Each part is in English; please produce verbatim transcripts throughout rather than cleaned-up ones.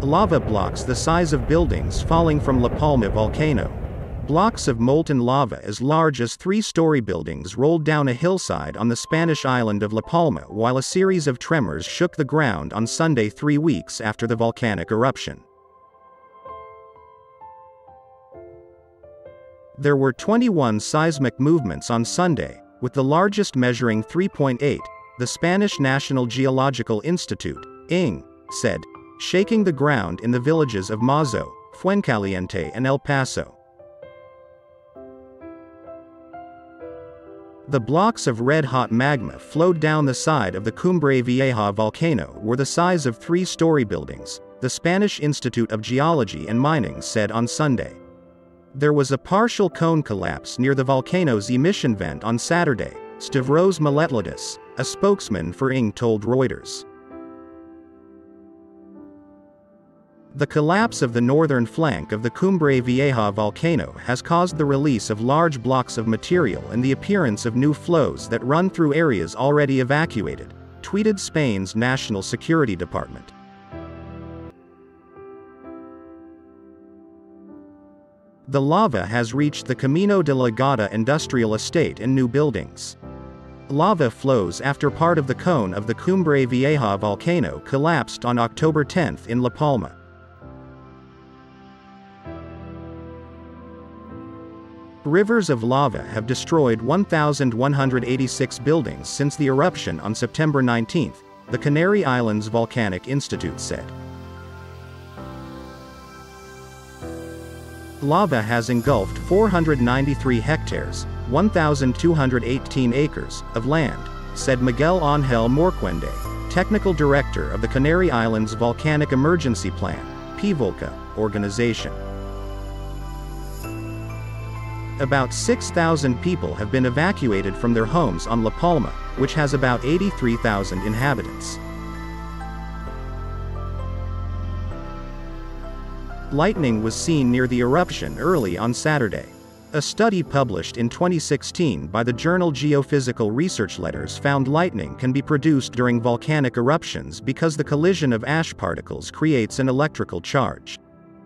Lava blocks the size of buildings falling from La Palma volcano. Blocks of molten lava as large as three-story buildings rolled down a hillside on the Spanish island of La Palma while a series of tremors shook the ground on Sunday, three weeks after the volcanic eruption. There were twenty-one seismic movements on Sunday, with the largest measuring three point eight, the Spanish National Geological Institute, I N G, said, shaking the ground in the villages of Mazo, Fuencaliente and El Paso. The blocks of red-hot magma flowed down the side of the Cumbre Vieja volcano were the size of three-story buildings, the Spanish Institute of Geology and Mining said on Sunday. There was a partial cone collapse near the volcano's emission vent on Saturday, Stavros Miletlidis, a spokesman for I N G told Reuters. The collapse of the northern flank of the Cumbre Vieja volcano has caused the release of large blocks of material and the appearance of new flows that run through areas already evacuated, tweeted Spain's National Security Department. The lava has reached the Camino de la Gata industrial estate and new buildings. Lava flows after part of the cone of the Cumbre Vieja volcano collapsed on October tenth in La Palma. Rivers of lava have destroyed one thousand one hundred eighty-six buildings since the eruption on September nineteenth, the Canary Islands Volcanic Institute said. Lava has engulfed four hundred ninety-three hectares, one thousand two hundred eighteen acres, of land, said Miguel Ángel Morcuende, technical director of the Canary Islands Volcanic Emergency Plan, P VOLCA, organization. About six thousand people have been evacuated from their homes on La Palma, which has about eighty-three thousand inhabitants. Lightning was seen near the eruption early on Saturday. A study published in twenty sixteen by the journal Geophysical Research Letters found lightning can be produced during volcanic eruptions because the collision of ash particles creates an electrical charge.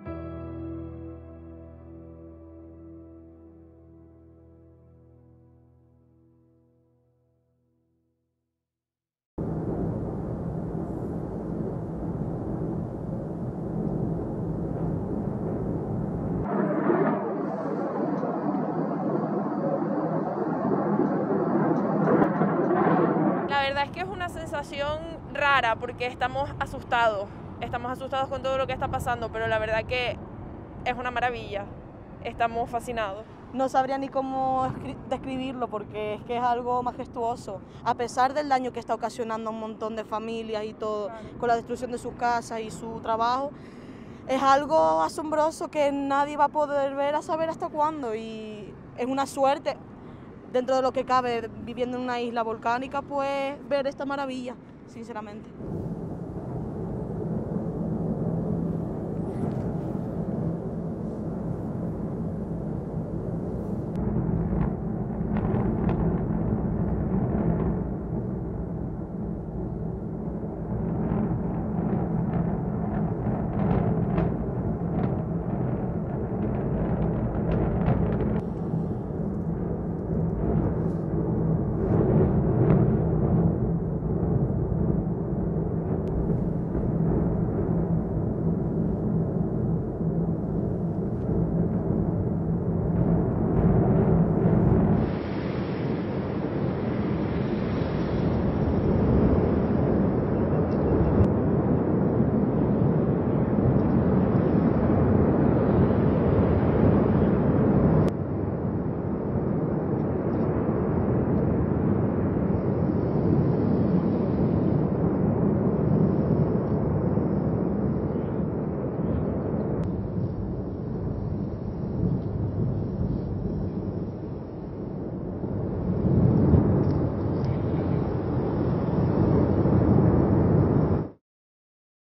La verdad es que es una sensación rara porque estamos asustados, estamos asustados con todo lo que está pasando, pero la verdad que es una maravilla, estamos fascinados. No sabría ni cómo describirlo porque es que es algo majestuoso, a pesar del daño que está ocasionando a un montón de familias y todo, claro, con la destrucción de sus casas y su trabajo. Es algo asombroso que nadie va a poder ver a saber hasta cuándo y es una suerte. Dentro de lo que cabe, viviendo en una isla volcánica, pues ver esta maravilla, sinceramente.